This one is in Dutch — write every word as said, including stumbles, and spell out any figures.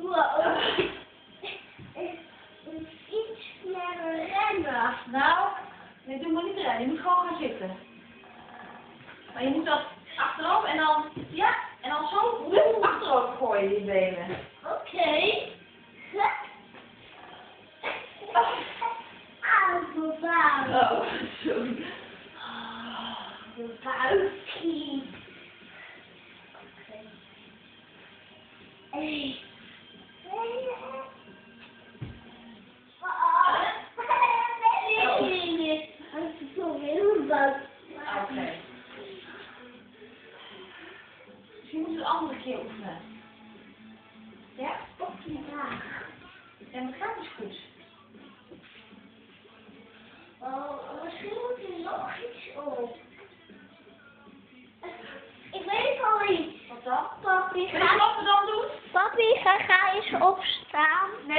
Wow. Iets sneller rennen. Nou, nee, doe maar niet rennen. Je moet gewoon gaan zitten. Maar je moet dat achterop en dan, ja, en dan zo wup, achterover gooien je benen. Oké. Okay. Auw, mijn buik. Oh, sorry. Mijn buikje. Hey. Oké. Dus je moet het een andere keer oefenen. Ja? Op die dag. Ja, maar het gaat dus goed. Oh, misschien moet er nog iets op. Ik weet al iets. Wat dan? Papi, Wil je ga, wat we dan doen? papi, ga, ga eens opstaan.